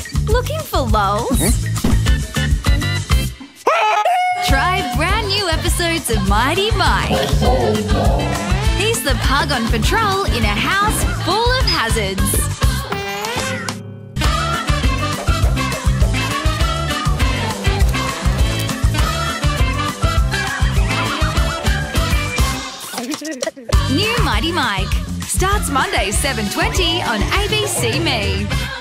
Looking for lols? Try brand new episodes of Mighty Mike. He's the pug on patrol in a house full of hazards. New Mighty Mike starts Monday 7:20 on ABCME.